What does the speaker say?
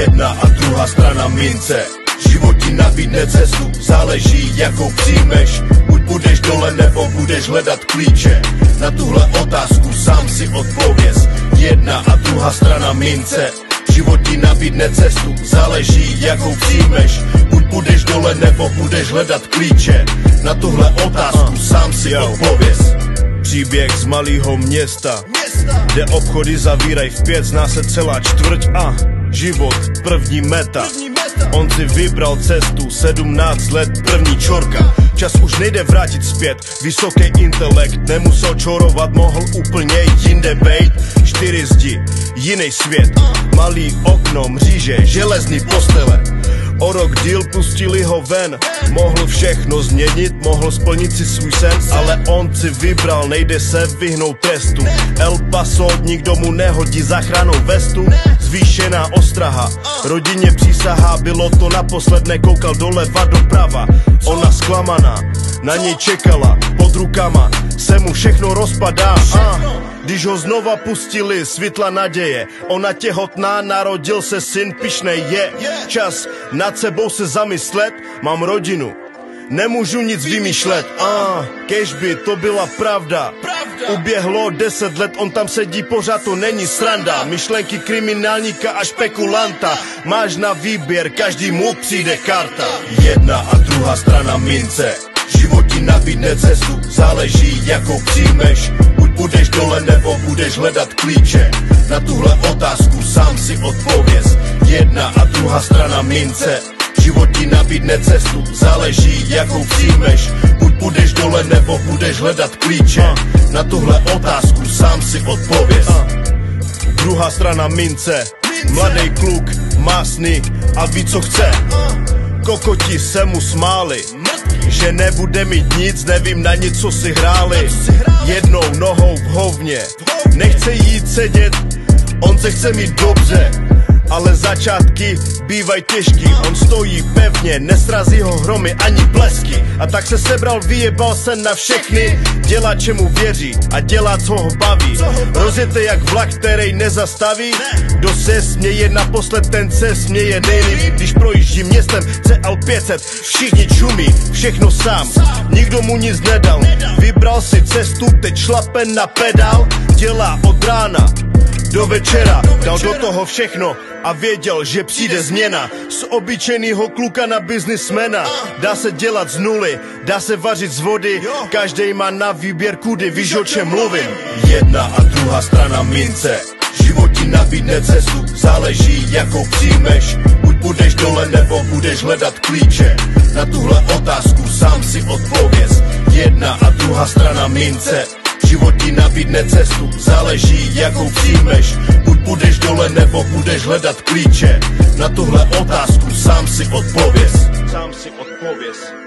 jedna a druhá strana mince. Život ti nabídne cestu, záleží jakou přijmeš. Buď budeš dole nebo budeš hledat klíče. Na tuhle otázku sám si odpověz. Jedna a druhá strana mince. Život ti nabídne cestu, záleží jakou přijmeš. Buď budeš dole nebo budeš hledat klíče. Na tuhle otázku sám si odpověz. Příběh z malého města, kde obchody zavírají v 5, zná se celá čtvrť a život první meta. On si vybral cestu, 17 let, první čorka. Čas už nejde vrátit zpět, vysoký intelekt, nemusel čorovat, mohl úplně jinde bejt. 4 zdi, jiný svět, malý okno, mříže, železný postele. O rok díl pustili ho ven, mohl všechno změnit, mohl splnit si svůj sen, ale on si vybral, nejde se vyhnout trestu. El Paso, nikdo mu nehodí záchrannou vestu, zvýšená ostraha, rodině přísahá, bylo to naposled, nekoukal doleva doprava. Ona zklamaná, na něj čekala, pod rukama se mu všechno rozpadá. Když ho znova pustili, světla naděje, ona těhotná, narodil se syn, pyšnej je. Čas nad sebou se zamyslet, mám rodinu, nemůžu nic vymýšlet. Kežby to byla pravda. Uběhlo 10 let, on tam sedí pořád, to není sranda. Myšlenky kriminálníka a špekulanta, máš na výběr, každý mu přijde karta. Jedna a druhá strana mince. Život ti nabídne cestu, záleží jakou přijmeš. Buď budeš dole nebo budeš hledat klíče. Na tuhle otázku sám si odpověz. Jedna a druhá strana mince. Život ti nabídne cestu, záleží jakou přijmeš. Buď budeš dole nebo budeš hledat klíče. Na tuhle otázku sám si odpověz. Druhá strana mince. Mladý kluk, másný a ví co chce. Kokoti se mu smáli, že nebude mít nic, nevím na nic co si hráli. Jednou nohou v hovně, nechce jít sedět, on se chce mít dobře, ale začátky bývají těžký. On stojí pevně, nesrazí ho hromy ani blesky. A tak se sebral, vyjebal se na všechny. Dělá čemu věří a dělá co ho baví. Rozjete jak vlak, který nezastaví. Kdo se směje naposled, ten se směje nejlíp. Když projíždí městem CL 500, všichni čumí, všechno sám, nikdo mu nic nedal. Vybral si cestu, teď šlape na pedál. Dělá od rána do večera, dal do toho všechno a věděl, že přijde změna. Z obyčejného kluka na biznismena. Dá se dělat z nuly, dá se vařit z vody. Každej má na výběr kudy, víš o čem mluvím. Jedna a druhá strana mince. Život ti nabídne cestu, záleží jakou přijmeš. Buď budeš dole nebo budeš hledat klíče. Na tuhle otázku sám si odpověz. Jedna a druhá strana mince. Život ti nabídne cestu, záleží jakou přijmeš. Buď budeš dole nebo budeš hledat klíče. Na tuhle otázku sám si odpověz. Sám si odpověz.